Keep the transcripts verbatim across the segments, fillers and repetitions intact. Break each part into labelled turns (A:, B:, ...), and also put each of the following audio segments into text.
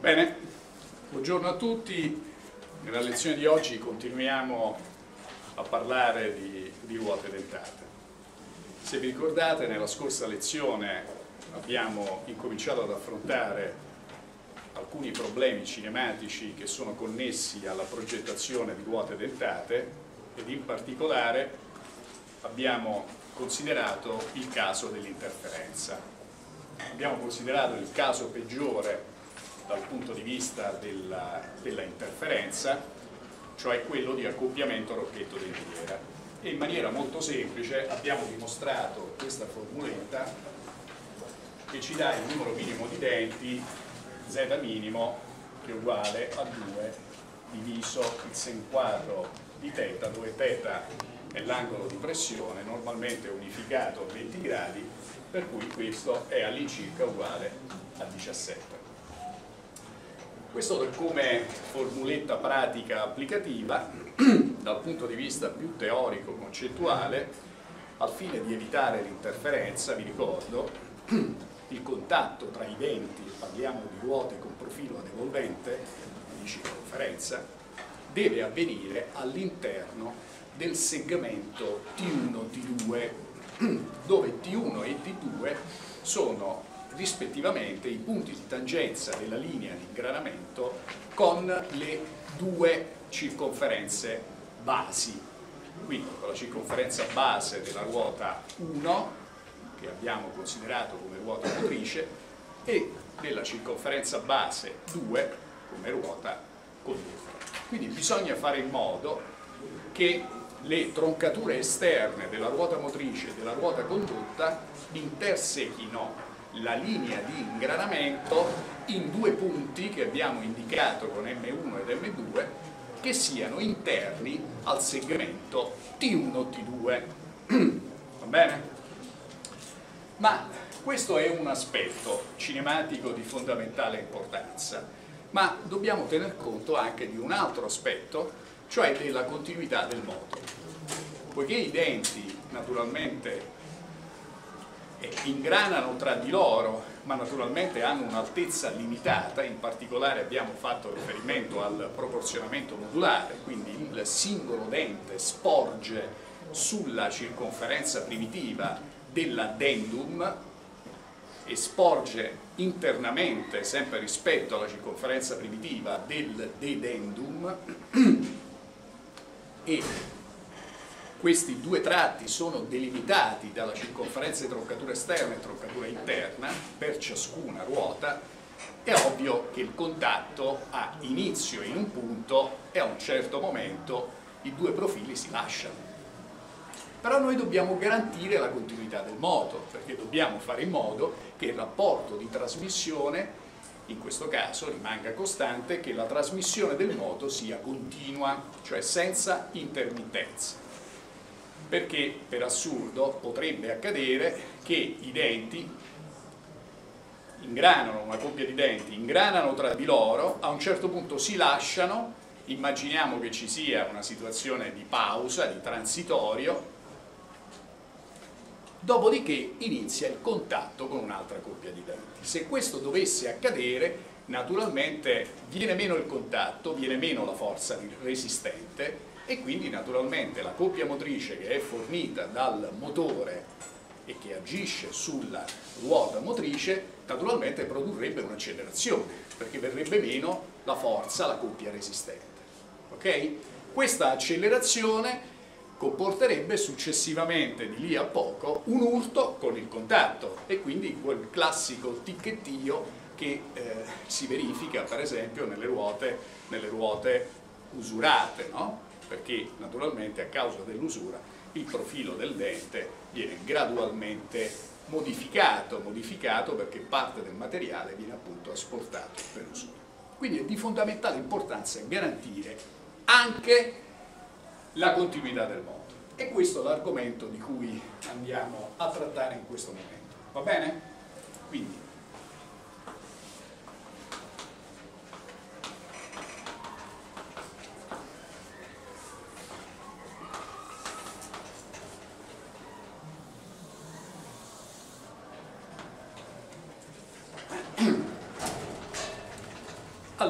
A: Bene, buongiorno a tutti. Nella lezione di oggi continuiamo a parlare di, di ruote dentate. Se vi ricordate, nella scorsa lezione abbiamo incominciato ad affrontare alcuni problemi cinematici che sono connessi alla progettazione di ruote dentate ed in particolare abbiamo considerato il caso dell'interferenza. Abbiamo considerato il caso peggiore dal punto di vista della, della interferenza, cioè quello di accoppiamento rocchetto-dentiera, e in maniera molto semplice abbiamo dimostrato questa formuletta che ci dà il numero minimo di denti z minimo che è uguale a due diviso il sen quadro di θ, dove θ è l'angolo di pressione, normalmente unificato a venti gradi, per cui questo è all'incirca uguale a diciassette. Questo come formuletta pratica applicativa, dal punto di vista più teorico concettuale, al fine di evitare l'interferenza, vi ricordo, il contatto tra i denti, parliamo di ruote con profilo ad evolvente, di circonferenza, deve avvenire all'interno del segmento T uno T due, dove T uno e T due sono rispettivamente i punti di tangenza della linea di ingranamento con le due circonferenze basi. Quindi con la circonferenza base della ruota uno, che abbiamo considerato come ruota motrice, e della circonferenza base due come ruota condotta. Quindi bisogna fare in modo che le troncature esterne della ruota motrice e della ruota condotta intersechino la linea di ingranamento in due punti che abbiamo indicato con M uno ed M due, che siano interni al segmento T uno T due. Va bene? Ma questo è un aspetto cinematico di fondamentale importanza, ma dobbiamo tener conto anche di un altro aspetto, cioè della continuità del moto. Poiché i denti naturalmente ingranano tra di loro, ma naturalmente hanno un'altezza limitata, in particolare abbiamo fatto riferimento al proporzionamento modulare, quindi il singolo dente sporge sulla circonferenza primitiva dell'addendum e sporge internamente, sempre rispetto alla circonferenza primitiva del dedendum, e questi due tratti sono delimitati dalla circonferenza di troncatura esterna e troncatura interna per ciascuna ruota. È ovvio che il contatto ha inizio in un punto e a un certo momento i due profili si lasciano. Però noi dobbiamo garantire la continuità del moto, perché dobbiamo fare in modo che il rapporto di trasmissione, in questo caso, rimanga costante, che la trasmissione del moto sia continua, cioè senza intermittenza. Perché per assurdo potrebbe accadere che i denti ingranano, una coppia di denti, ingranano tra di loro, a un certo punto si lasciano, immaginiamo che ci sia una situazione di pausa, di transitorio, dopodiché inizia il contatto con un'altra coppia di denti. Se questo dovesse accadere, naturalmente viene meno il contatto, viene meno la forza resistente, e quindi naturalmente la coppia motrice che è fornita dal motore e che agisce sulla ruota motrice naturalmente produrrebbe un'accelerazione, perché verrebbe meno la forza, la coppia resistente. Ok? Questa accelerazione comporterebbe successivamente, di lì a poco, un urto con il contatto, e quindi quel classico ticchettio che eh, si verifica per esempio nelle ruote, nelle ruote usurate, no? Perché naturalmente a causa dell'usura il profilo del dente viene gradualmente modificato, modificato perché parte del materiale viene appunto asportato per usura. Quindi è di fondamentale importanza garantire anche la continuità del moto, e questo è l'argomento di cui andiamo a trattare in questo momento. Va bene? Quindi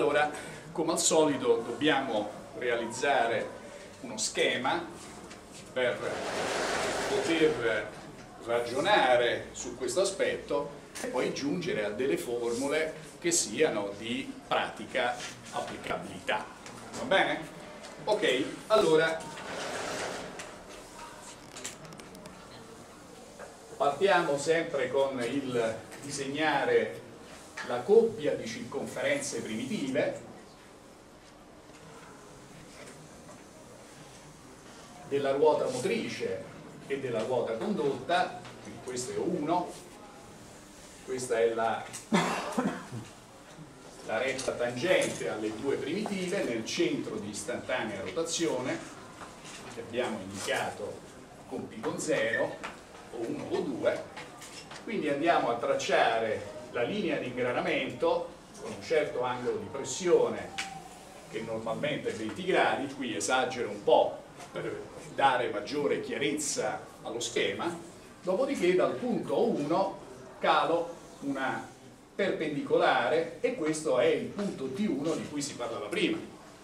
A: Allora, come al solito, dobbiamo realizzare uno schema per poter ragionare su questo aspetto e poi giungere a delle formule che siano di pratica applicabilità. Va bene? Ok, allora partiamo sempre con il disegnare la coppia di circonferenze primitive della ruota motrice e della ruota condotta. Quindi questo è uno, questa è la, la retta tangente alle due primitive nel centro di istantanea rotazione che abbiamo indicato con P con zero o uno o due. Quindi andiamo a tracciare la linea di ingranamento con un certo angolo di pressione che normalmente è venti gradi, qui esagero un po' per dare maggiore chiarezza allo schema, dopodiché dal punto uno calo una perpendicolare e questo è il punto T uno di cui si parlava prima.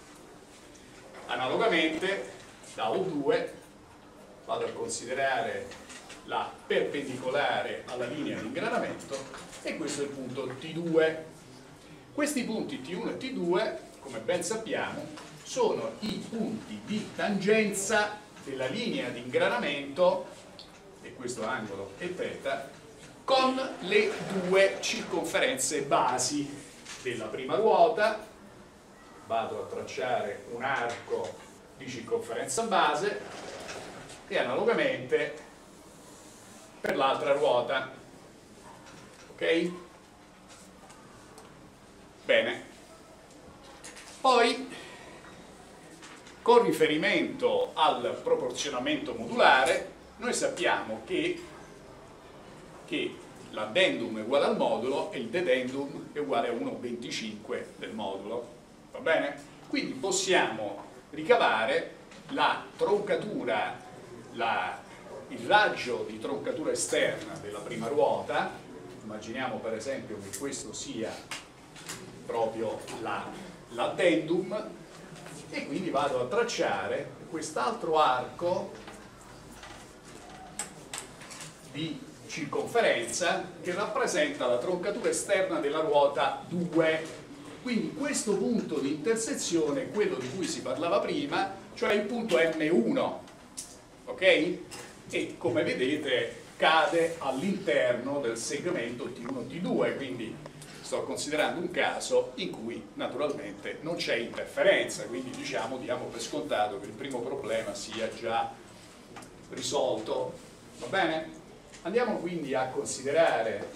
A: Analogamente da O due vado a considerare la perpendicolare alla linea di ingranamento e questo è il punto T due. Questi punti T uno e T due, come ben sappiamo, sono i punti di tangenza della linea di ingranamento, e questo angolo è θ, con le due circonferenze basi della prima ruota. Vado a tracciare un arco di circonferenza base e analogamente per l'altra ruota. Ok? Bene. Poi, con riferimento al proporzionamento modulare, noi sappiamo che, che l'addendum è uguale al modulo e il dedendum è uguale a uno virgola venticinque del modulo. Va bene? Quindi possiamo ricavare la troncatura, la, il raggio di troncatura esterna della prima ruota. Immaginiamo per esempio che questo sia proprio l'addendum la, e quindi vado a tracciare quest'altro arco di circonferenza che rappresenta la troncatura esterna della ruota due. Quindi questo punto di intersezione è quello di cui si parlava prima, cioè il punto M uno, ok? E come vedete cade all'interno del segmento T uno T due, quindi sto considerando un caso in cui naturalmente non c'è interferenza, quindi diciamo, diamo per scontato che il primo problema sia già risolto. Va bene? Andiamo quindi a considerare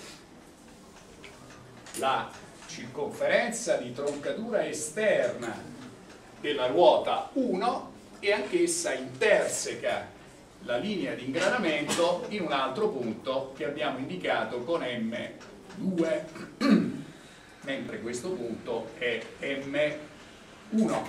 A: la circonferenza di troncatura esterna della ruota uno e anch'essa interseca la linea di ingranamento in un altro punto che abbiamo indicato con M due, mentre questo punto è M uno.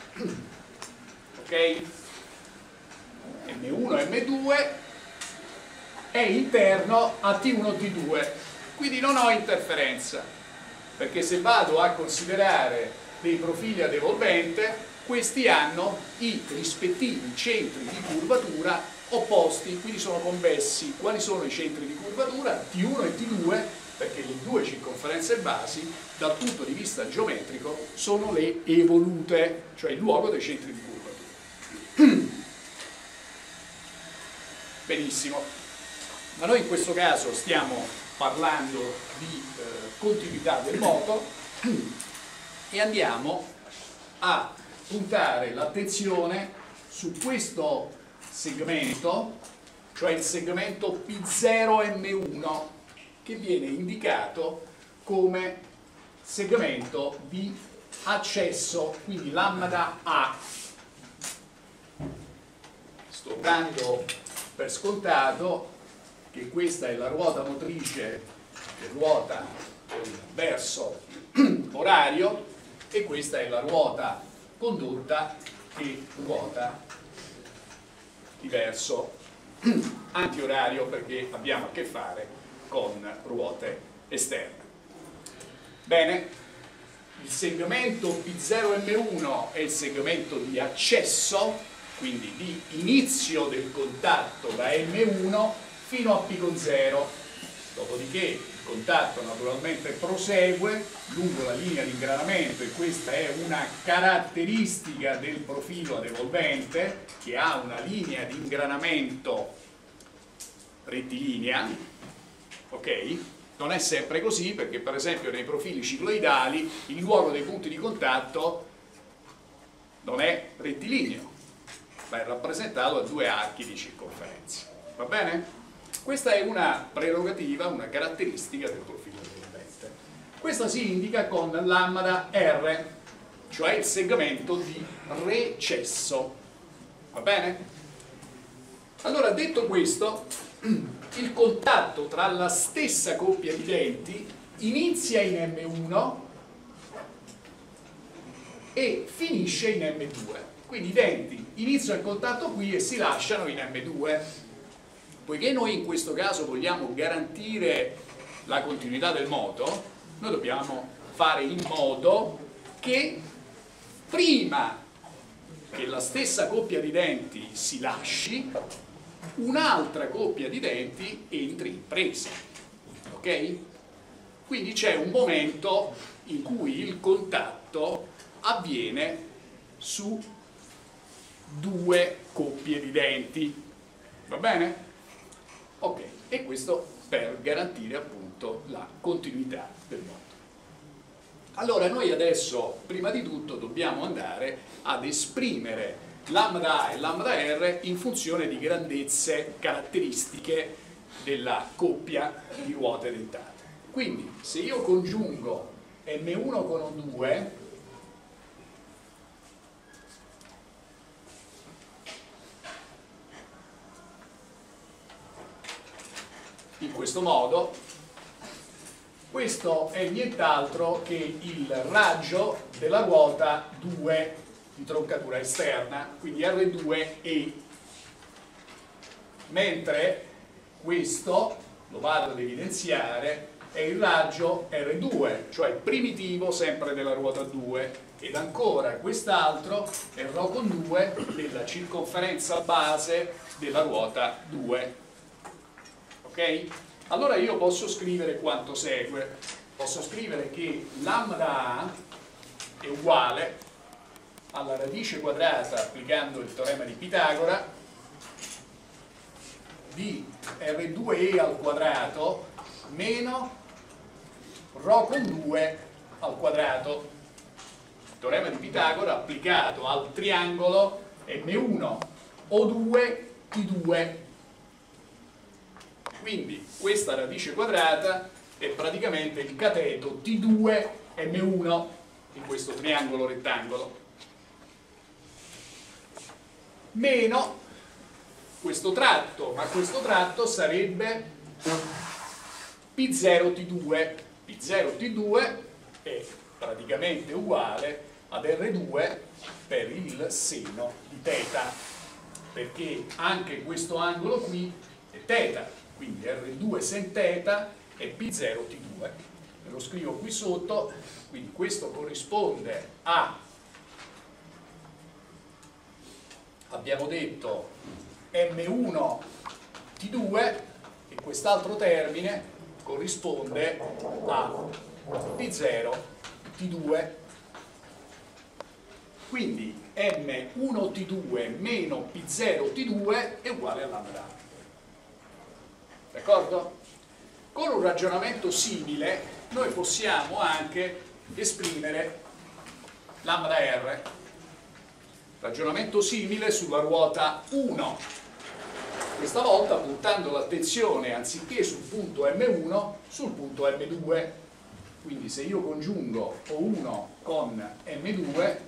A: Ok? M uno e M due è interno a T uno T due, quindi non ho interferenza, perché se vado a considerare dei profili ad evolvente, questi hanno i rispettivi centri di curvatura opposti, quindi sono convessi. Quali sono i centri di curvatura? T uno e T due, perché le due circonferenze basi dal punto di vista geometrico sono le evolute, cioè il luogo dei centri di curvatura. Benissimo, ma noi in questo caso stiamo parlando di eh, continuità del moto e andiamo a puntare l'attenzione su questo segmento, cioè il segmento P zero M uno, che viene indicato come segmento di accesso, quindi lambda A. Sto dando per scontato che questa è la ruota motrice che ruota verso orario e questa è la ruota condotta che ruota di verso antiorario, perché abbiamo a che fare con ruote esterne. Bene, il segmento P zero M uno è il segmento di accesso, quindi di inizio del contatto da M uno fino a P con zero, dopodiché il contatto naturalmente prosegue lungo la linea di ingranamento, e questa è una caratteristica del profilo ad evolvente, che ha una linea di ingranamento rettilinea, ok? Non è sempre così, perché per esempio nei profili cicloidali il luogo dei punti di contatto non è rettilineo, ma è rappresentato da due archi di circonferenza. Va bene? Questa è una prerogativa, una caratteristica del profilo evolvente. Questa si indica con lambda R, cioè il segmento di recesso. Va bene? Allora, detto questo, il contatto tra la stessa coppia di denti inizia in M uno e finisce in M due. Quindi i denti iniziano il contatto qui e si lasciano in M due. Poiché noi in questo caso vogliamo garantire la continuità del moto, noi dobbiamo fare in modo che prima che la stessa coppia di denti si lasci, un'altra coppia di denti entri in presa. Ok? Quindi c'è un momento in cui il contatto avviene su due coppie di denti. Va bene? Ok, e questo per garantire appunto la continuità del moto. Allora noi adesso, prima di tutto, dobbiamo andare ad esprimere lambda A e lambda R in funzione di grandezze caratteristiche della coppia di ruote dentate. Quindi, se io congiungo M uno con O due, in questo modo, questo è nient'altro che il raggio della ruota due di troncatura esterna, quindi R due E, mentre questo, lo vado ad evidenziare, è il raggio R due, cioè primitivo sempre della ruota due, ed ancora quest'altro è Rho con due della circonferenza base della ruota due. Ok? Allora io posso scrivere quanto segue. Posso scrivere che lambda A è uguale alla radice quadrata, applicando il teorema di Pitagora, di R due E al quadrato meno Rho con due al quadrato. Il teorema di Pitagora applicato al triangolo M uno O due T due. Quindi questa radice quadrata è praticamente il cateto T due M uno in questo triangolo rettangolo, meno questo tratto, ma questo tratto sarebbe P zero T due. P zero T due è praticamente uguale ad R due per il seno di θ, perché anche questo angolo qui è θ. Quindi R due sen θ è P zero T due. Me lo scrivo qui sotto, quindi questo corrisponde a, abbiamo detto, M uno T due, e quest'altro termine corrisponde a P zero T due. Quindi M uno T due meno P zero T due è uguale a lambda. D'accordo? Con un ragionamento simile noi possiamo anche esprimere lambda R. Ragionamento simile sulla ruota uno. Questa volta puntando l'attenzione anziché sul punto M uno, sul punto M due. Quindi se io congiungo O uno con M due,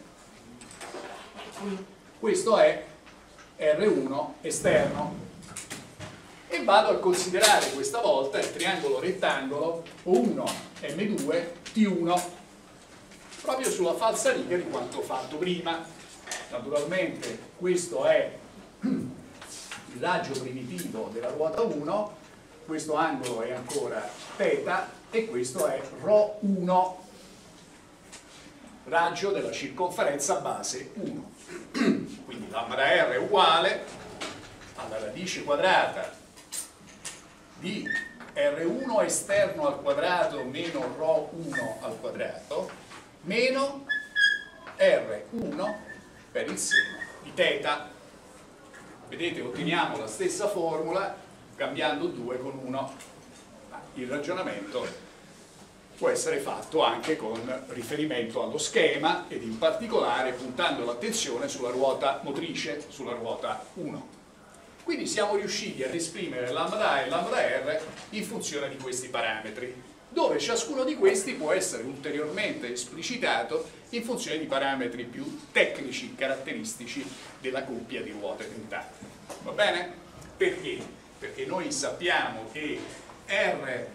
A: questo è R uno esterno. E vado a considerare questa volta il triangolo rettangolo O uno M due T uno, proprio sulla falsariga di quanto fatto prima. Naturalmente questo è il raggio primitivo della ruota uno, questo angolo è ancora θ e questo è Rho uno. raggio della circonferenza base uno. Quindi lambda R è uguale alla radice quadrata di R uno esterno al quadrato meno ρ uno al quadrato meno R uno per il seno di θ. Vedete, otteniamo la stessa formula cambiando due con uno. Il ragionamento può essere fatto anche con riferimento allo schema ed in particolare puntando l'attenzione sulla ruota motrice, sulla ruota uno. Quindi siamo riusciti ad esprimere lambda A e lambda R in funzione di questi parametri, dove ciascuno di questi può essere ulteriormente esplicitato in funzione di parametri più tecnici, caratteristici della coppia di ruote dentate. Va bene? Perché? Perché noi sappiamo che R,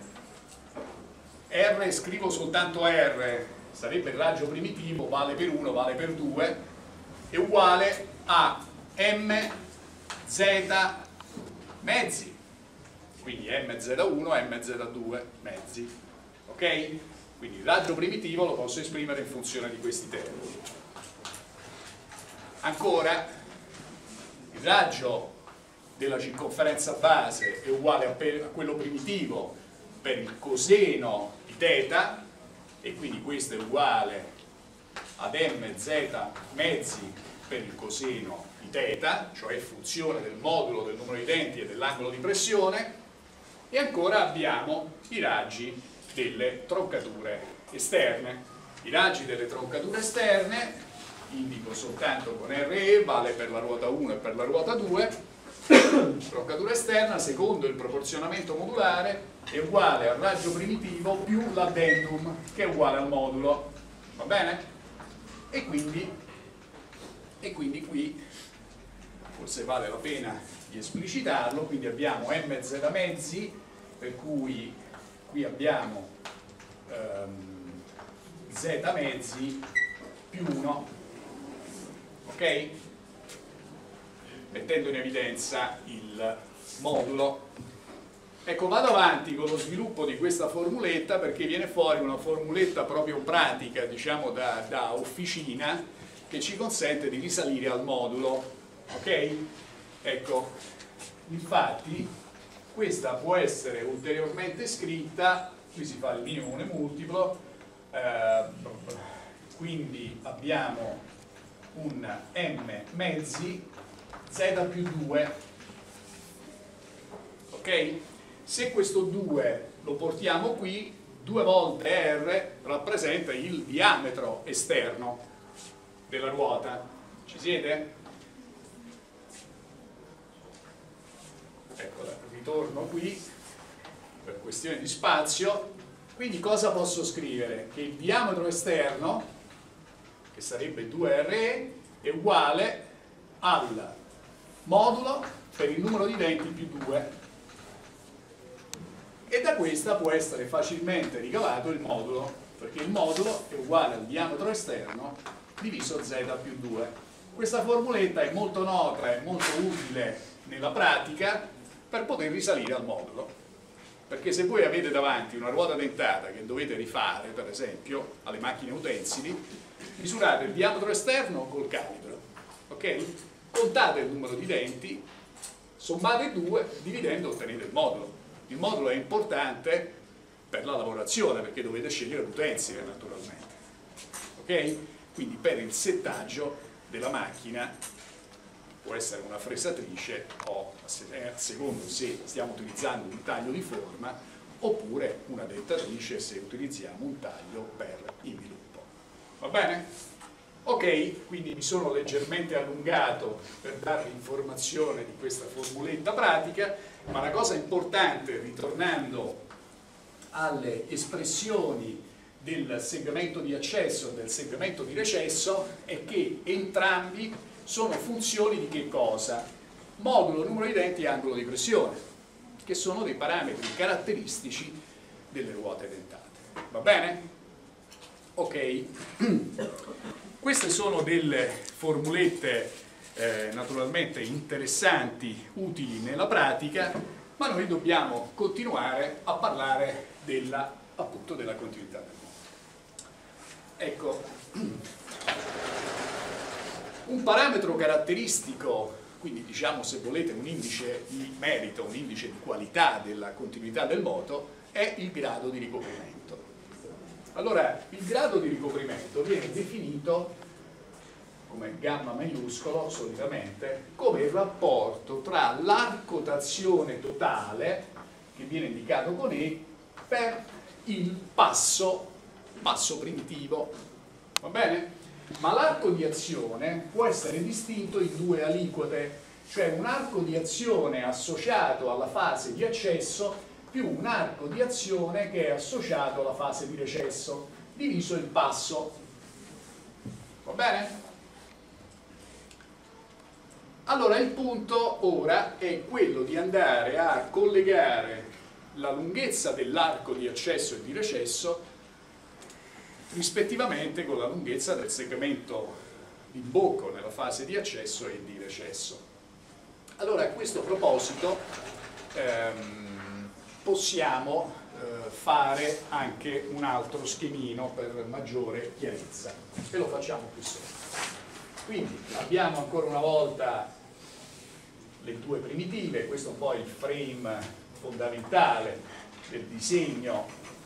A: R scrivo soltanto R, sarebbe il raggio primitivo, vale per uno, vale per due, è uguale a M Z mezzi, quindi M Z uno, M Z due mezzi, ok? Quindi il raggio primitivo lo posso esprimere in funzione di questi termini. Ancora, il raggio della circonferenza base è uguale a, per, a quello primitivo per il coseno di θ, e quindi questo è uguale ad mz mezzi per il coseno di θ, cioè funzione del modulo del numero di denti e dell'angolo di pressione. E ancora abbiamo i raggi delle troncature esterne. I raggi delle troncature esterne indico soltanto con R E, vale per la ruota uno e per la ruota due. Troncatura esterna, secondo il proporzionamento modulare, è uguale al raggio primitivo più l'addendum, che è uguale al modulo. Va bene? E quindi, e quindi qui forse vale la pena di esplicitarlo. Quindi abbiamo mz mezzi, per cui qui abbiamo ehm, z mezzi più uno, ok? Mettendo in evidenza il modulo. Ecco, vado avanti con lo sviluppo di questa formuletta perché viene fuori una formuletta proprio pratica, diciamo da, da officina, che ci consente di risalire al modulo, ok? Ecco, infatti questa può essere ulteriormente scritta, qui si fa il minimo multiplo, eh, quindi abbiamo un m mezzi z più due, ok? Se questo due lo portiamo qui, due volte R rappresenta il diametro esterno della ruota. Ci siete? Ecco, ritorno qui per questione di spazio. Quindi cosa posso scrivere? Che il diametro esterno, che sarebbe due R E, è uguale al modulo per il numero di denti più due, e da questa può essere facilmente ricavato il modulo, perché il modulo è uguale al diametro esterno diviso z più due. Questa formuletta è molto nota e molto utile nella pratica per poter risalire al modulo, perché se voi avete davanti una ruota dentata che dovete rifare, per esempio alle macchine utensili, misurate il diametro esterno col calibro, ok? Contate il numero di denti, sommate due, dividendo ottenete il modulo. Il modulo è importante per la lavorazione perché dovete scegliere l'utensile naturalmente, ok? Quindi per il settaggio della macchina può essere una fresatrice o, a secondo se stiamo utilizzando un taglio di forma, oppure una dentatrice se utilizziamo un taglio per inviluppo. Va bene? Ok, quindi mi sono leggermente allungato per darvi informazione di questa formuletta pratica, ma la cosa importante, ritornando alle espressioni del segmento di accesso e del segmento di recesso, è che entrambi sono funzioni di che cosa? Modulo, numero di denti e angolo di pressione, che sono dei parametri caratteristici delle ruote dentate. Va bene? Ok. Queste sono delle formulette eh, naturalmente interessanti, utili nella pratica, ma noi dobbiamo continuare a parlare della, appunto, della continuità del mondo. ecco, un parametro caratteristico, quindi diciamo se volete un indice di merito, un indice di qualità della continuità del moto, è il grado di ricoprimento. Allora, il grado di ricoprimento viene definito come gamma maiuscolo, solitamente, come il rapporto tra l'arco d'azione totale, che viene indicato con E, per il passo, passo primitivo. Va bene? Ma l'arco di azione può essere distinto in due aliquote, cioè un arco di azione associato alla fase di accesso più un arco di azione che è associato alla fase di recesso, diviso il passo. Va bene? Allora il punto ora è quello di andare a collegare la lunghezza dell'arco di accesso e di recesso rispettivamente con la lunghezza del segmento d'imbocco nella fase di accesso e di recesso. Allora a questo proposito ehm, possiamo eh, fare anche un altro schemino per maggiore chiarezza e lo facciamo qui sopra. Quindi abbiamo ancora una volta le due primitive, questo è un po' il frame fondamentale del disegno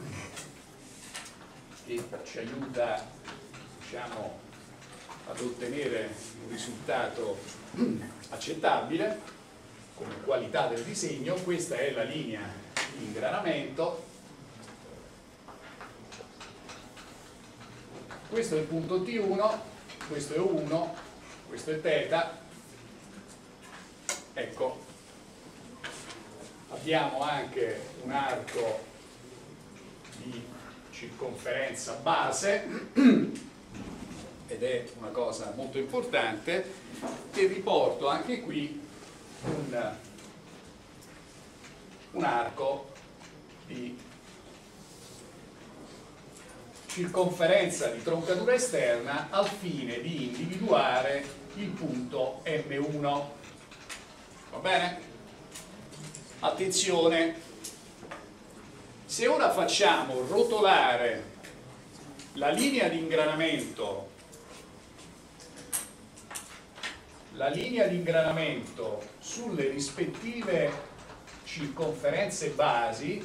A: che ci aiuta, diciamo, ad ottenere un risultato accettabile come qualità del disegno. Questa è la linea di ingranamento, questo è il punto T uno, questo è uno, questo è θ. Ecco, abbiamo anche un arco di circonferenza base ed è una cosa molto importante, e riporto anche qui un, un arco di circonferenza di troncatura esterna al fine di individuare il punto M uno. Va bene? Attenzione, se ora facciamo rotolare la linea di ingranamento, la linea di ingranamento sulle rispettive circonferenze basi,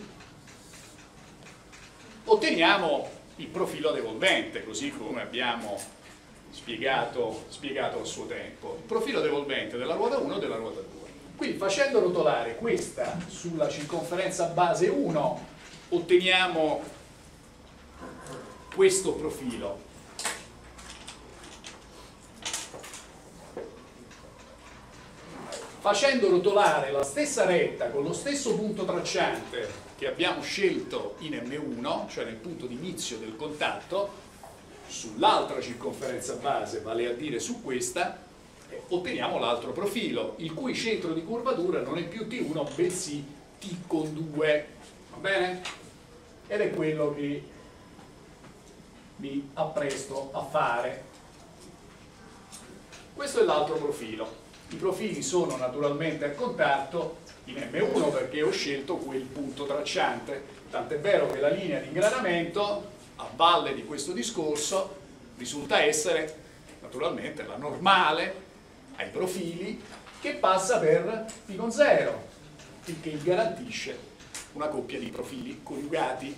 A: otteniamo il profilo devolvente, così come abbiamo spiegato, spiegato a suo tempo. Il profilo devolvente della ruota uno e della ruota due. Quindi facendo rotolare questa sulla circonferenza base uno otteniamo questo profilo. Facendo rotolare la stessa retta con lo stesso punto tracciante che abbiamo scelto in M uno, cioè nel punto di inizio del contatto, sull'altra circonferenza base, vale a dire su questa, eh, otteniamo l'altro profilo, il cui centro di curvatura non è più T uno, bensì T con due. Va bene? Ed è quello che mi appresto a fare. Questo è l'altro profilo. I profili sono naturalmente a contatto in M uno perché ho scelto quel punto tracciante, tant'è vero che la linea di ingranamento a valle di questo discorso risulta essere naturalmente la normale ai profili che passa per π con zero, il che garantisce una coppia di profili coniugati.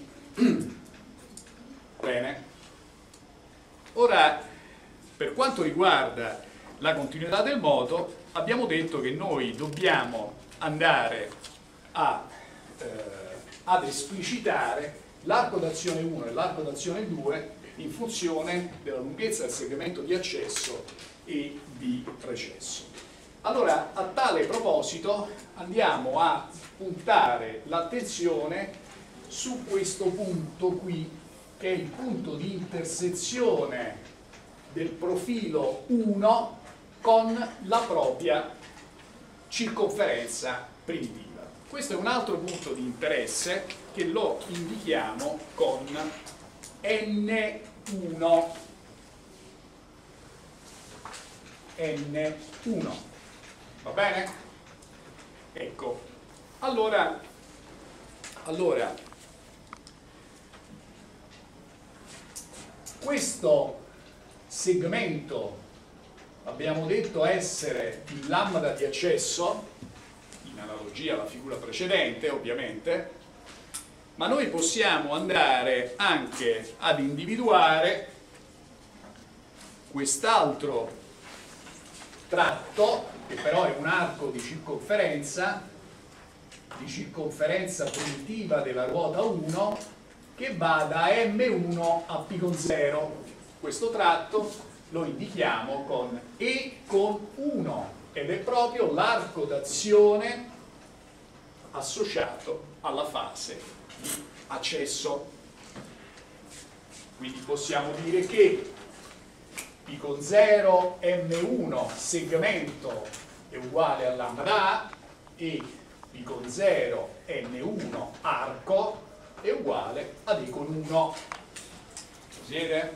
A: Bene. Ora, per quanto riguarda la continuità del moto, abbiamo detto che noi dobbiamo andare a, eh, ad esplicitare l'arco d'azione uno e l'arco d'azione due in funzione della lunghezza del segmento di accesso e di recesso. Allora, a tale proposito andiamo a puntare l'attenzione su questo punto qui, che è il punto di intersezione del profilo uno con la propria circonferenza primitiva. Questo è un altro punto di interesse che lo indichiamo con N uno. N uno. Va bene? Ecco. Allora, allora questo segmento abbiamo detto essere il lambda di accesso, in analogia alla figura precedente ovviamente, ma noi possiamo andare anche ad individuare quest'altro tratto, che però è un arco di circonferenza, di circonferenza primitiva della ruota uno, che va da M uno a π con zero. Questo tratto lo indichiamo con E con uno ed è proprio l'arco d'azione associato alla fase di accesso. Quindi possiamo dire che π con zero M uno segmento è uguale a lambda A e π con zero M uno arco è uguale ad E con uno. Lo vedete?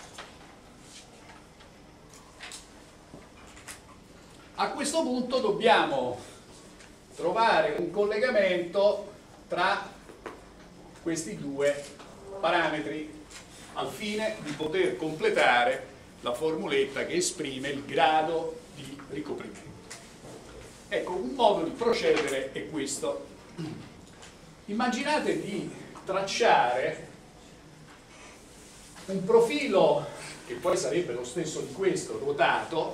A: A questo punto dobbiamo trovare un collegamento tra questi due parametri al fine di poter completare la formuletta che esprime il grado di ricoprimento. Ecco, un modo di procedere è questo. Immaginate di tracciare un profilo, che poi sarebbe lo stesso di questo, ruotato,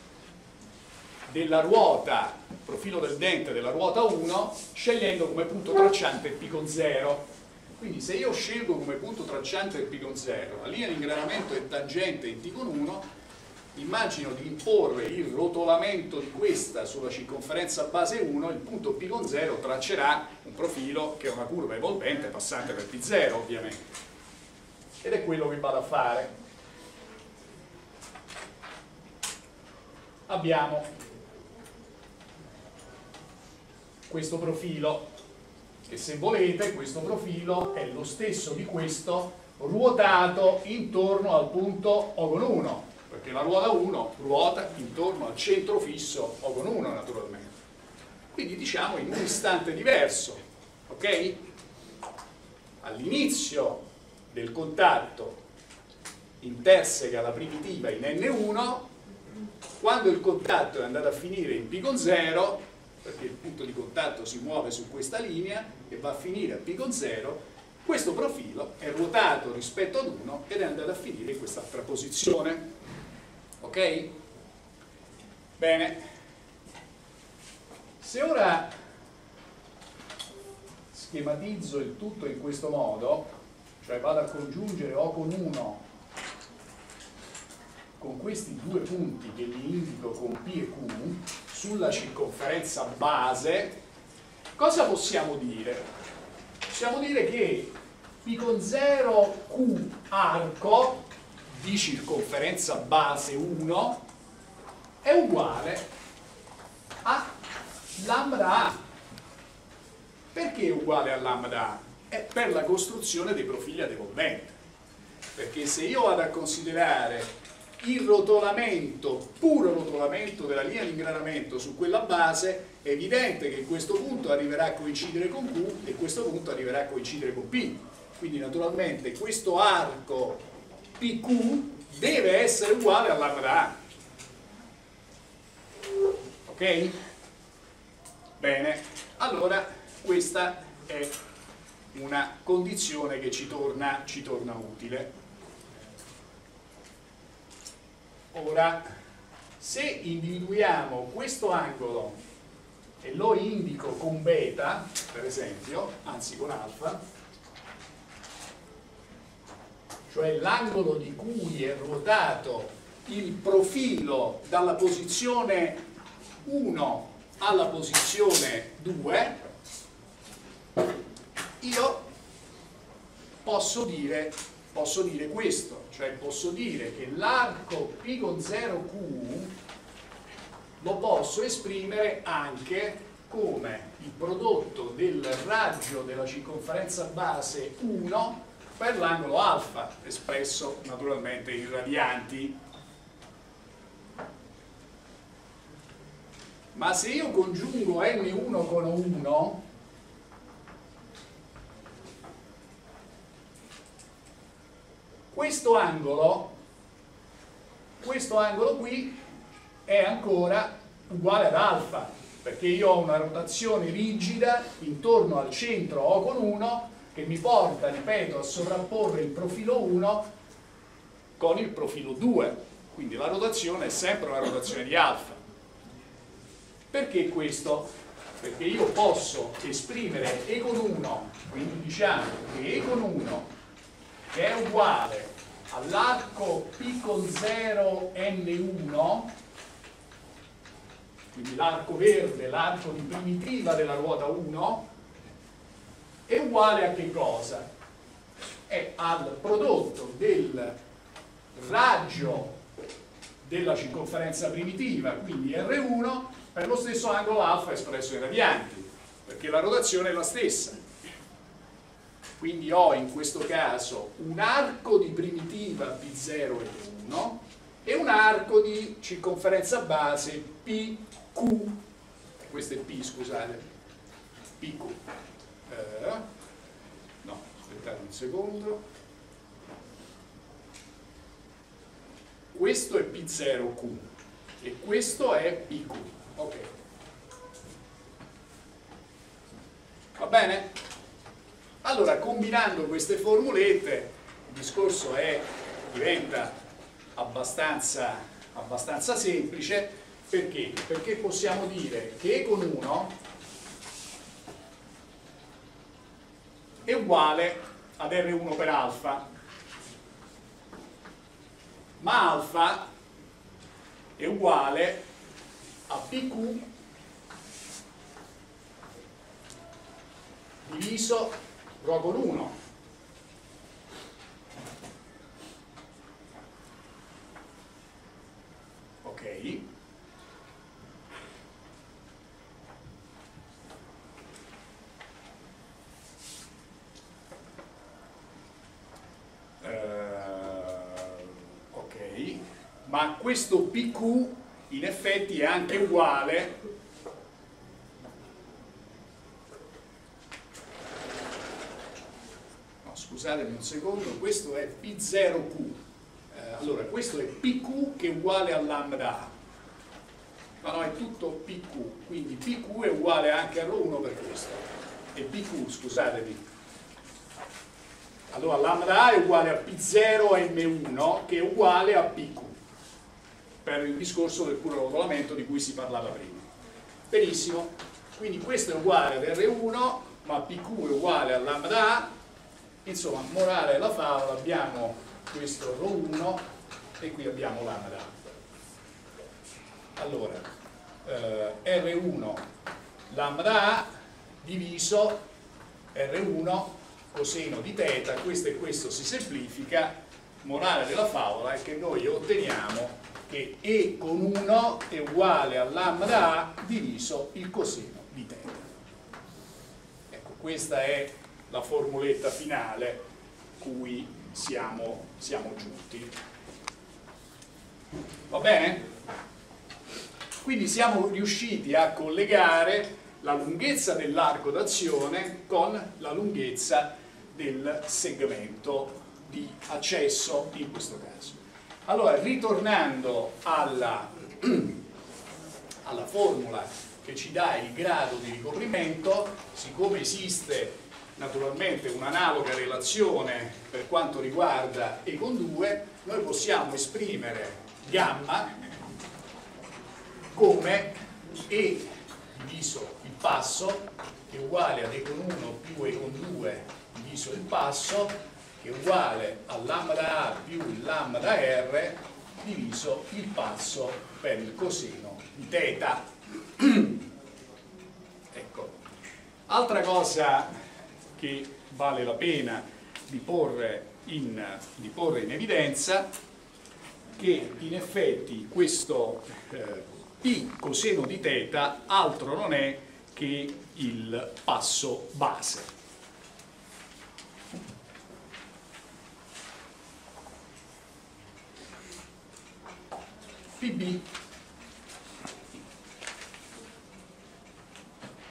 A: della ruota, il profilo del dente della ruota uno, scegliendo come punto tracciante π con zero. Quindi se io scelgo come punto tracciante il π con zero, la linea di ingranamento è tangente in T con uno, immagino di imporre il rotolamento di questa sulla circonferenza base uno, il punto π con zero traccerà un profilo che è una curva evolvente passante per T zero ovviamente. Ed è quello che vado a fare. Abbiamo questo profilo, che se volete questo profilo è lo stesso di questo ruotato intorno al punto O con uno, perché la ruota uno ruota intorno al centro fisso O con uno naturalmente. Quindi diciamo in un istante diverso, ok? All'inizio del contatto intersega la primitiva in N uno, quando il contatto è andato a finire in π con zero, perché il punto di contatto si muove su questa linea e va a finire a π con zero, questo profilo è ruotato rispetto ad uno ed è andato a finire in quest'altra posizione. Ok? Bene. Se ora schematizzo il tutto in questo modo, cioè vado a congiungere O con uno con questi due punti che li indico con P e Q sulla circonferenza base, cosa possiamo dire? Possiamo dire che π con zero Q arco di circonferenza base uno è uguale a lambda A. Perché è uguale a lambda A? È per la costruzione dei profili ad evolvente. Perché se io vado a considerare il rotolamento, puro rotolamento della linea di ingranamento su quella base, è evidente che questo punto arriverà a coincidere con Q e questo punto arriverà a coincidere con P. Quindi naturalmente questo arco P Q deve essere uguale a lambda A. Ok? Bene, allora questa è una condizione che ci torna, ci torna utile. Ora, se individuiamo questo angolo e lo indico con beta, per esempio, anzi con alfa, cioè l'angolo di cui è ruotato il profilo dalla posizione uno alla posizione due, io posso dire, posso dire questo, cioè posso dire che l'arco π con zero Q lo posso esprimere anche come il prodotto del raggio della circonferenza base uno per l'angolo alfa, espresso naturalmente in radianti. Ma se io congiungo N uno con uno, questo angolo, questo angolo qui è ancora uguale ad alfa, perché io ho una rotazione rigida intorno al centro O con uno che mi porta, ripeto, a sovrapporre il profilo uno con il profilo due, quindi la rotazione è sempre una rotazione di alfa. Perché questo? Perché io posso esprimere E con uno, quindi diciamo che E con uno che è uguale all'arco P con zero N uno, quindi l'arco verde, l'arco di primitiva della ruota uno, è uguale a che cosa? È al prodotto del raggio della circonferenza primitiva, quindi R uno, per lo stesso angolo alfa espresso in radianti, perché la rotazione è la stessa. Quindi ho in questo caso un arco di primitiva P zero e uno e un arco di circonferenza base P Q, questo è P, scusate, P Q. Eh, no, aspettate un secondo. Questo è P zero Q e questo è P Q. Ok. Va bene? Allora, combinando queste formulette, il discorso è, diventa abbastanza, abbastanza semplice. Perché? Perché possiamo dire che E con uno è uguale ad R uno per alfa, ma alfa è uguale a P Q diviso rho con uno. Ok? Ma questo P Q in effetti è anche uguale no, scusatemi un secondo, questo è P zero Q, eh, allora questo è P Q che è uguale a lambda A, ma no, è tutto P Q, quindi P Q è uguale anche a rho uno per questo, e P Q, scusatemi, allora lambda A è uguale a P zero M uno che è uguale a P Q, per il discorso del puro rotolamento di cui si parlava prima. Benissimo, quindi questo è uguale ad R uno, ma P Q è uguale a lambda A, insomma, morale della favola, abbiamo questo rho uno e qui abbiamo lambda A. Allora, eh, R uno lambda A diviso R uno coseno di θ, questo e questo si semplifica, morale della favola è che noi otteniamo che E con uno è uguale a lambda A diviso il coseno di θ. Ecco, questa è la formuletta finale cui siamo, siamo giunti. Va bene? Quindi siamo riusciti a collegare la lunghezza dell'arco d'azione con la lunghezza del segmento di accesso in questo caso. Allora, ritornando alla, alla formula che ci dà il grado di ricoprimento, siccome esiste naturalmente un'analoga relazione per quanto riguarda E con due, noi possiamo esprimere gamma come E diviso il passo, che è uguale ad E con uno più E con due diviso il passo, che è uguale a lambda A più lambda R diviso il passo per il coseno di θ. Ecco, altra cosa che vale la pena di porre in, di porre in evidenza, che in effetti questo eh, P coseno di θ altro non è che il passo base. P B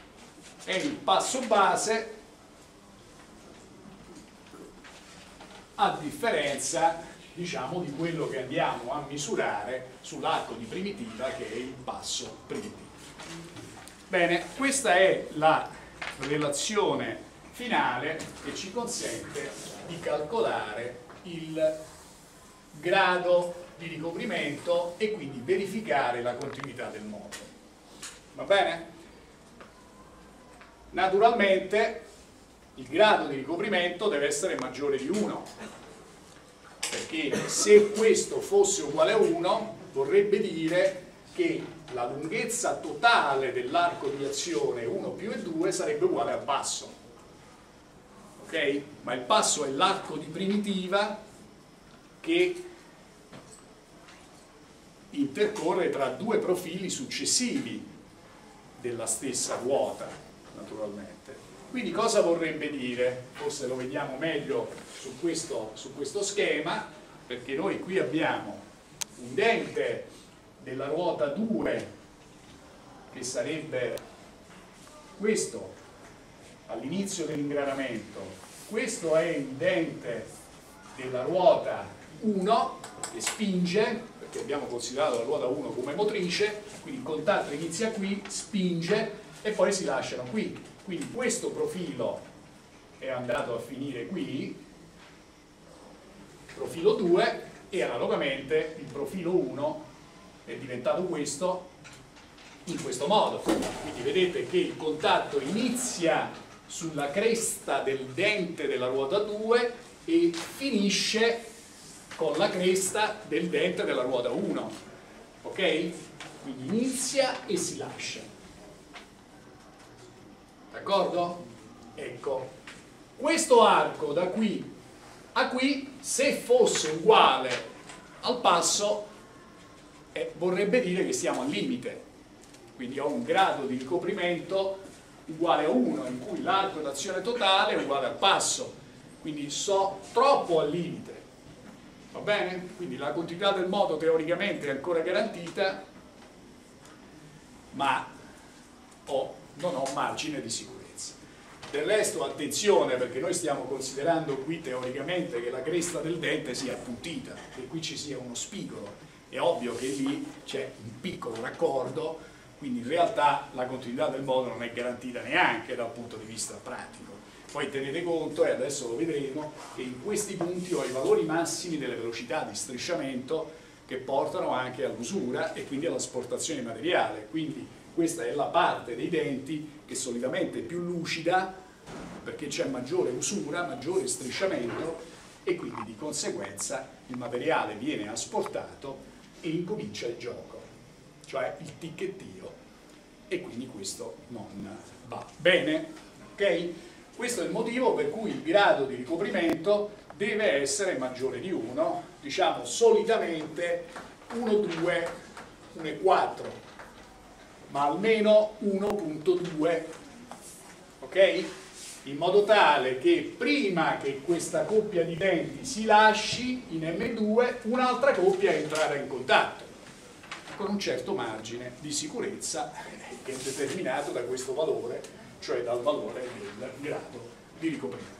A: è il passo base a differenza, diciamo, di quello che andiamo a misurare sull'arco di primitiva, che è il passo primitivo. Bene, questa è la relazione finale che ci consente di calcolare il grado di ricoprimento e quindi verificare la continuità del modo. Va bene? Naturalmente il grado di ricoprimento deve essere maggiore di uno, perché se questo fosse uguale a uno vorrebbe dire che la lunghezza totale dell'arco di azione uno più e due sarebbe uguale al passo. Ok? Ma il passo è l'arco di primitiva che intercorre tra due profili successivi della stessa ruota, naturalmente. Quindi cosa vorrebbe dire? Forse lo vediamo meglio su questo, su questo schema, perché noi qui abbiamo un dente della ruota due che sarebbe questo all'inizio dell'ingranamento, questo è il dente della ruota uno che spinge, perché abbiamo considerato la ruota uno come motrice, quindi il contatto inizia qui, spinge e poi si lasciano qui. Quindi questo profilo è andato a finire qui, profilo due, e analogamente il profilo uno è diventato questo in questo modo. Quindi vedete che il contatto inizia sulla cresta del dente della ruota due e finisce con la cresta del dente della ruota uno. Ok? Quindi inizia e si lascia. D'accordo? Ecco, questo arco da qui a qui, se fosse uguale al passo, eh, vorrebbe dire che siamo al limite. Quindi ho un grado di ricoprimento uguale a uno, in cui l'arco d'azione totale è uguale al passo. Quindi so troppo al limite. Va bene? Quindi la continuità del moto teoricamente è ancora garantita, ma ho, non ho margine di sicurezza. Del resto attenzione, perché noi stiamo considerando qui teoricamente che la cresta del dente sia appuntita, che qui ci sia uno spigolo. È ovvio che lì c'è un piccolo raccordo, quindi in realtà la continuità del moto non è garantita neanche dal punto di vista pratico. Poi tenete conto, e adesso lo vedremo, che in questi punti ho i valori massimi delle velocità di strisciamento che portano anche all'usura e quindi all'asportazione materiale. Quindi questa è la parte dei denti che solitamente è più lucida, perché c'è maggiore usura, maggiore strisciamento, e quindi di conseguenza il materiale viene asportato e incomincia il gioco, cioè il ticchettio, e quindi questo non va bene. Ok? Questo è il motivo per cui il grado di ricoprimento deve essere maggiore di uno, diciamo solitamente uno virgola due, uno virgola quattro, ma almeno uno virgola due, ok? In modo tale che prima che questa coppia di denti si lasci in M due, un'altra coppia entrerà in contatto, con un certo margine di sicurezza che è determinato da questo valore, cioè dal valore del grado di ricoprimento.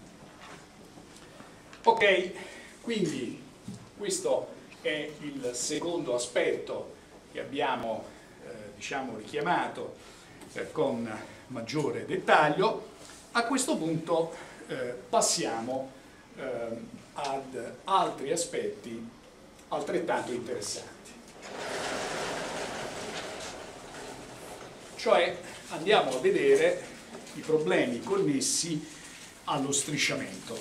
A: Ok, quindi questo è il secondo aspetto che abbiamo eh, diciamo richiamato eh, con maggiore dettaglio. A questo punto eh, passiamo eh, ad altri aspetti altrettanto interessanti. Cioè andiamo a vedere i problemi connessi allo strisciamento.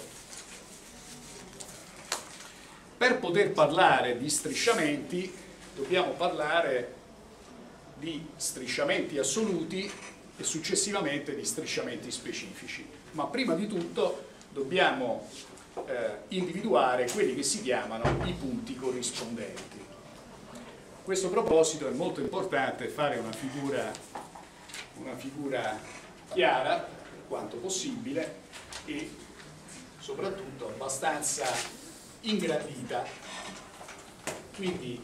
A: Per poter parlare di strisciamenti dobbiamo parlare di strisciamenti assoluti e successivamente di strisciamenti specifici. Ma prima di tutto dobbiamo eh, individuare quelli che si chiamano i punti corrispondenti. A questo proposito è molto importante fare una figura, una figura chiara per quanto possibile e soprattutto abbastanza ingrandita. Quindi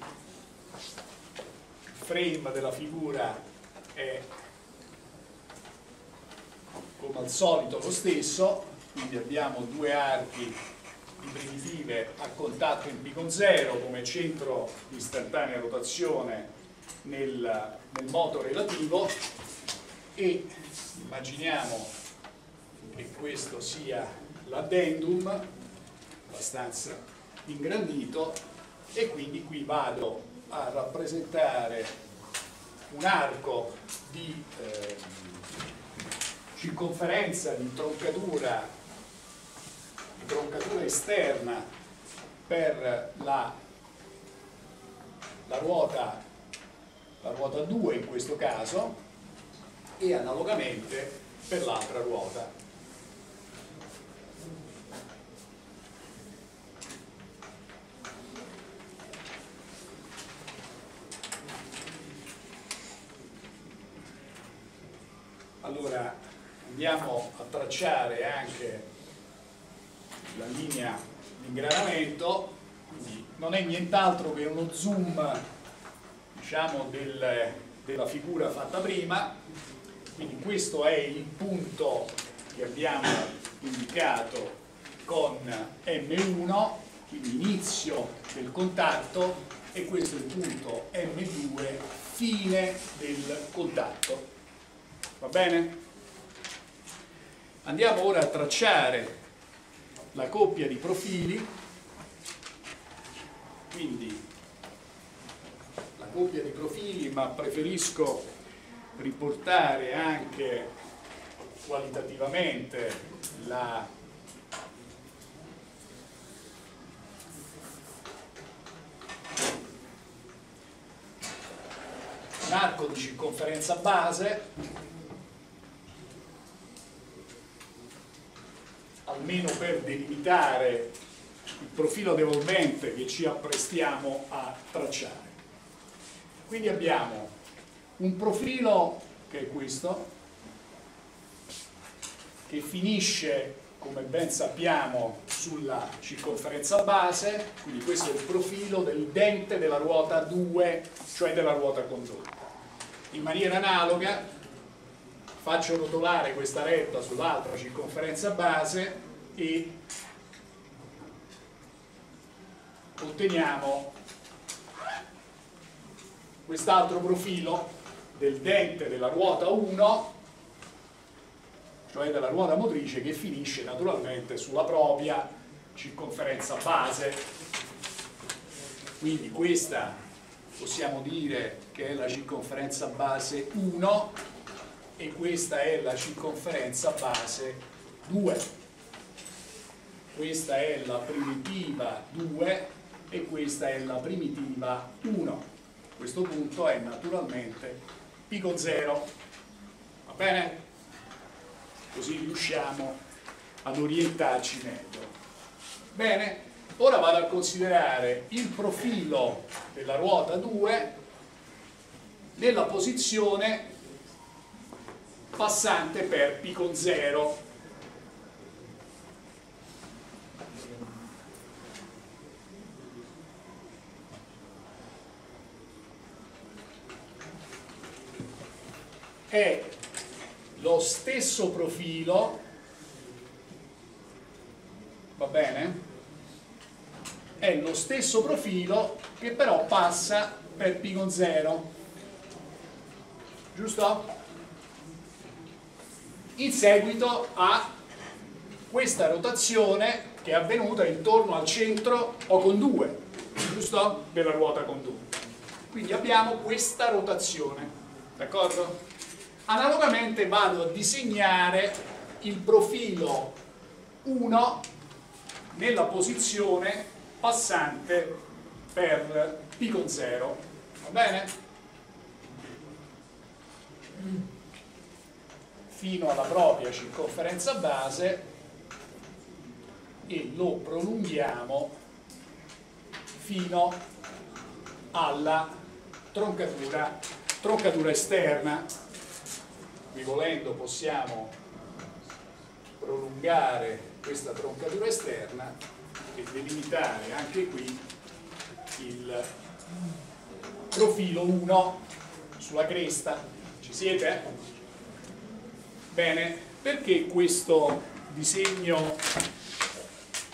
A: il frame della figura è come al solito lo stesso, quindi abbiamo due archi di primitive a contatto in P con zero come centro di istantanea rotazione nel, nel moto relativo, e immaginiamo che questo sia l'addendum abbastanza ingrandito, e quindi qui vado a rappresentare un arco di eh, circonferenza di troncatura, di troncatura esterna per la, la ruota la ruota due in questo caso, e analogamente per l'altra ruota. Allora andiamo a tracciare anche la linea di ingranamento, quindi non è nient'altro che uno zoom, diciamo, del, della figura fatta prima. Quindi questo è il punto che abbiamo indicato con M uno, quindi inizio del contatto, e questo è il punto M due, fine del contatto. Va bene? Andiamo ora a tracciare la coppia di profili. Quindi la coppia di profili, ma preferisco riportare anche qualitativamente la un arco di circonferenza base, almeno per delimitare il profilo devolvente che ci apprestiamo a tracciare. Quindi abbiamo un profilo che è questo, che finisce, come ben sappiamo, sulla circonferenza base, quindi questo è il profilo del dente della ruota due, cioè della ruota condotta. In maniera analoga faccio rotolare questa retta sull'altra circonferenza base e otteniamo quest'altro profilo del dente della ruota uno, cioè della ruota motrice, che finisce naturalmente sulla propria circonferenza base. Quindi questa possiamo dire che è la circonferenza base uno e questa è la circonferenza base due. Questa è la primitiva due e questa è la primitiva uno. Questo punto è naturalmente P con zero. Va bene? Così riusciamo ad orientarci meglio. Bene, ora vado a considerare il profilo della ruota due nella posizione passante per P con zero. È lo stesso profilo, va bene? È lo stesso profilo che però passa per P con zero, giusto? In seguito a questa rotazione che è avvenuta intorno al centro O con due, giusto? Della ruota condotta. Quindi abbiamo questa rotazione, d'accordo? Analogamente vado a disegnare il profilo uno nella posizione passante per P con zero, va bene? Fino alla propria circonferenza base, e lo prolunghiamo fino alla troncatura, troncatura esterna. Qui volendo possiamo prolungare questa troncatura esterna e delimitare anche qui il profilo uno sulla cresta. Ci siete? Bene, perché questo disegno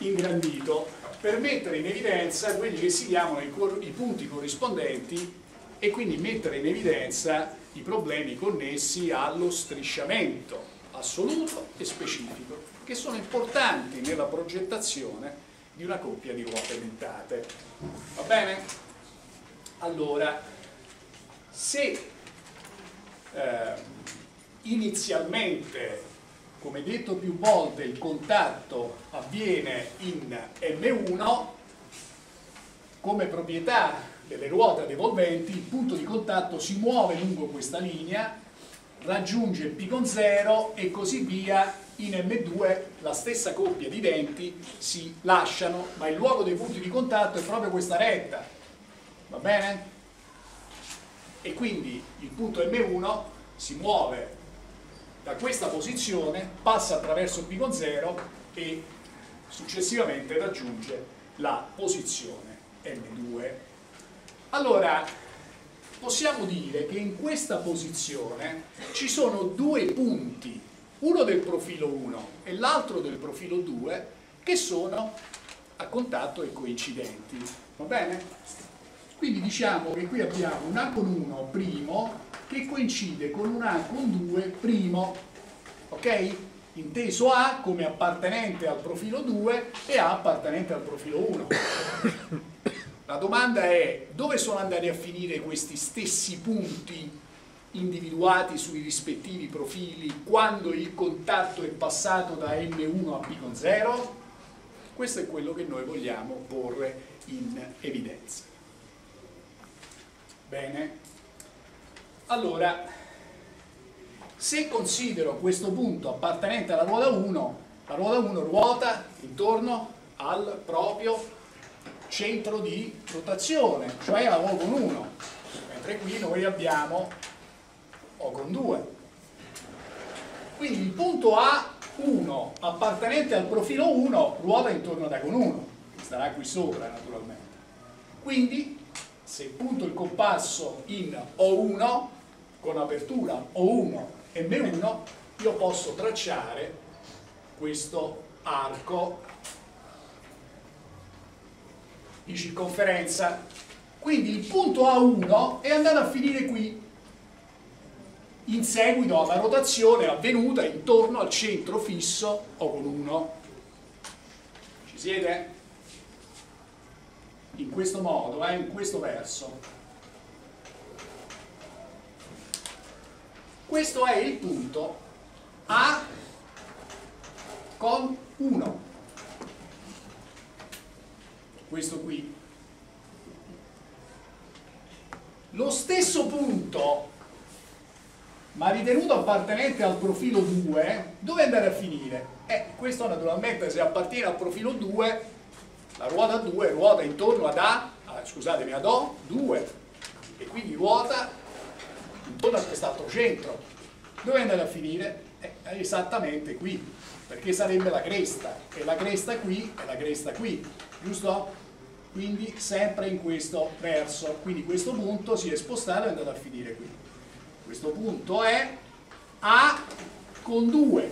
A: ingrandito per mettere in evidenza quelli che si chiamano i, i punti corrispondenti e quindi mettere in evidenza i problemi connessi allo strisciamento assoluto e specifico, che sono importanti nella progettazione di una coppia di ruote dentate. Va bene? Allora, se eh, inizialmente, come detto più volte, il contatto avviene in M uno, come proprietà delle ruote ad evolventi, il punto di contatto si muove lungo questa linea, raggiunge il P con zero e così via. In M due la stessa coppia di denti si lasciano, ma il luogo dei punti di contatto è proprio questa retta. Va bene? E quindi il punto M uno si muove da questa posizione, passa attraverso P con zero e successivamente raggiunge la posizione M due. Allora, possiamo dire che in questa posizione ci sono due punti, uno del profilo uno e l'altro del profilo due, che sono a contatto e coincidenti. Va bene? Quindi diciamo che qui abbiamo un A con uno primo che coincide con un A con due primo, ok? Inteso A come appartenente al profilo due e A appartenente al profilo uno. La domanda è: dove sono andati a finire questi stessi punti individuati sui rispettivi profili quando il contatto è passato da M uno a P con zero? Questo è quello che noi vogliamo porre in evidenza. Bene? Allora, se considero questo punto appartenente alla ruota uno, la ruota uno ruota intorno al proprio centro di rotazione, cioè la O con uno, mentre qui noi abbiamo O con due. Quindi il punto A uno appartenente al profilo uno ruota intorno ad A con uno, starà qui sopra naturalmente. Quindi se punto il compasso in O uno con apertura O uno e M uno, io posso tracciare questo arco di circonferenza. Quindi il punto A uno è andato a finire qui in seguito alla rotazione avvenuta intorno al centro fisso O con uno. Ci siete? In questo modo, eh? In questo verso. Questo è il punto A con uno. Questo qui. Lo stesso punto, ma ritenuto appartenente al profilo due, dove andare a finire? Eh, questo naturalmente, se appartiene al profilo due, la ruota due ruota intorno ad A, ah, scusatemi, ad O due, e quindi ruota intorno a quest'altro centro. Dove andare a finire? Eh, esattamente qui, perché sarebbe la cresta, e la cresta qui e la cresta qui, giusto? Quindi sempre in questo verso. Quindi questo punto si è spostato e è andato a finire qui. Questo punto è A con due.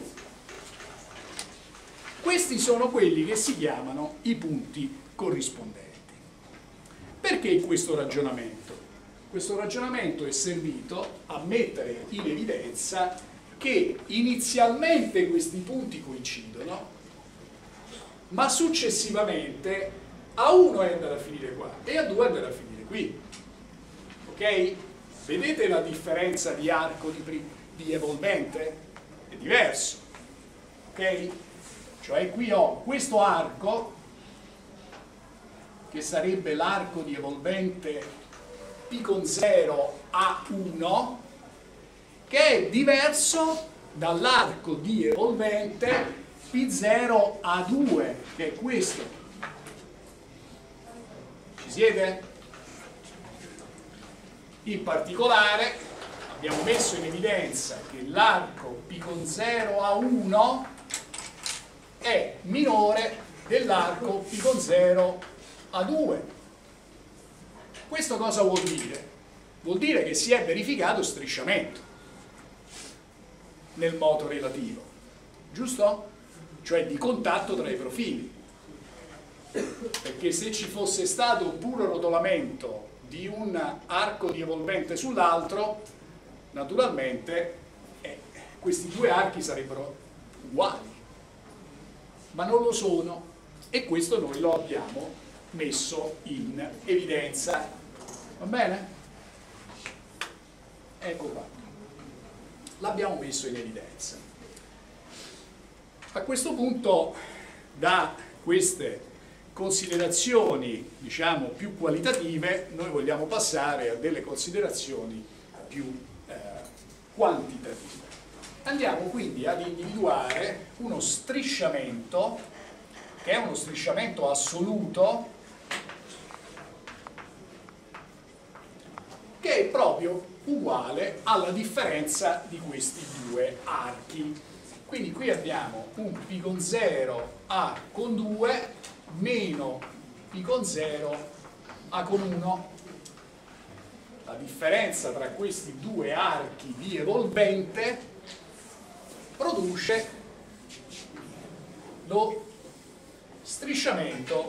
A: Questi sono quelli che si chiamano i punti corrispondenti. Perché questo ragionamento? Questo ragionamento è servito a mettere in evidenza che inizialmente questi punti coincidono, ma successivamente A uno è andato a finire qua e A due è andato a finire qui. Ok? Vedete la differenza di arco di, di evolvente? È diverso. Ok? Cioè qui ho questo arco, che sarebbe l'arco di evolvente P con zero A uno, che è diverso dall'arco di evolvente P zero A due, che è questo. Ci siete? In particolare abbiamo messo in evidenza che l'arco P con zero A uno è minore dell'arco P con zero A due. Questo cosa vuol dire? Vuol dire che si è verificato strisciamento nel moto relativo, giusto? Cioè di contatto tra i profili. perché se ci fosse stato un puro rotolamento di un arco di evolvente sull'altro, naturalmente eh, questi due archi sarebbero uguali, ma non lo sono, e questo noi lo abbiamo messo in evidenza. Va bene? Ecco qua, l'abbiamo messo in evidenza. A questo punto, da queste considerazioni, diciamo, più qualitative, noi vogliamo passare a delle considerazioni più eh, quantitative. Andiamo quindi ad individuare uno strisciamento, che è uno strisciamento assoluto, che è proprio uguale alla differenza di questi due archi. Quindi qui abbiamo un π con zero A con due meno π con zero A con uno. La differenza tra questi due archi di evolvente produce lo strisciamento,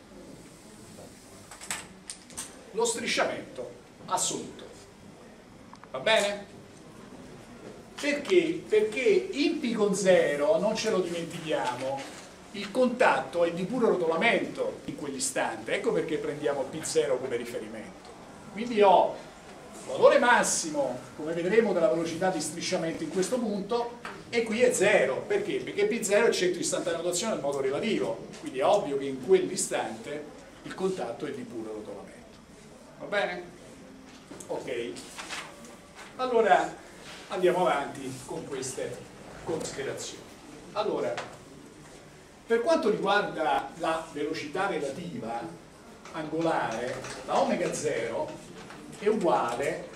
A: lo strisciamento assoluto. Va bene? Perché? Perché in π con zero, non ce lo dimentichiamo, il contatto è di puro rotolamento in quell'istante, ecco perché prendiamo π zero come riferimento. Quindi ho il valore massimo, come vedremo, della velocità di strisciamento in questo punto, e qui è zero. Perché? Perché π zero è il centro istantaneo di rotazione del modo relativo, quindi è ovvio che in quell'istante il contatto è di puro rotolamento. Va bene? Ok. Allora andiamo avanti con queste considerazioni. Allora, per quanto riguarda la velocità relativa angolare, la omega zero è uguale,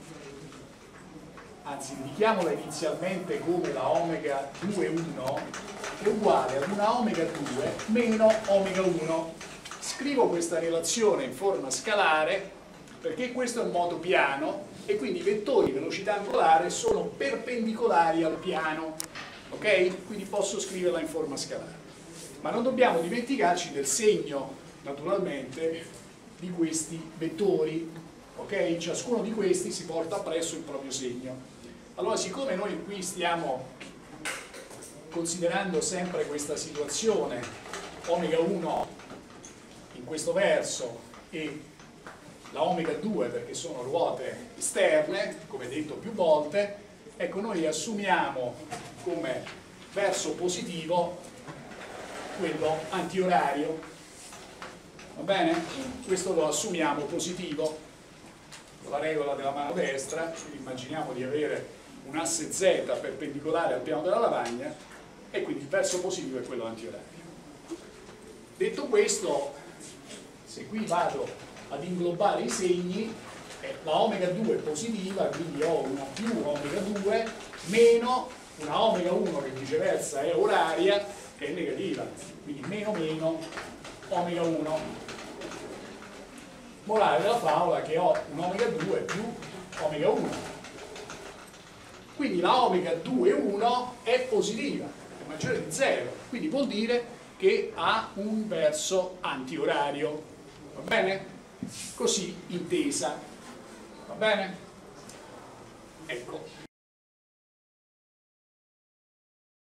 A: anzi indichiamola inizialmente come la omega due uno, è uguale ad una omega due meno omega uno. Scrivo questa relazione in forma scalare perché questo è un modo piano e quindi i vettori di velocità angolare sono perpendicolari al piano, ok? Quindi posso scriverla in forma scalare. Ma non dobbiamo dimenticarci del segno, naturalmente, di questi vettori, ok? Ciascuno di questi si porta appresso il proprio segno. Allora, siccome noi qui stiamo considerando sempre questa situazione omega uno in questo verso e la omega due perché sono ruote esterne, come detto più volte, ecco, noi assumiamo come verso positivo quello antiorario. Va bene? Questo lo assumiamo positivo con la regola della mano destra, quindi immaginiamo di avere un asse Z perpendicolare al piano della lavagna e quindi il verso positivo è quello antiorario. Detto questo, se qui vado ad inglobare i segni, eh, la omega due è positiva, quindi ho una più omega due meno una omega uno che viceversa è oraria, che è negativa, quindi meno meno omega uno. Morale della favola che ho un omega due più omega uno. Quindi la omega due uno è positiva, è maggiore di zero, quindi vuol dire che ha un verso antiorario. Va bene? Così intesa. Va bene? Ecco.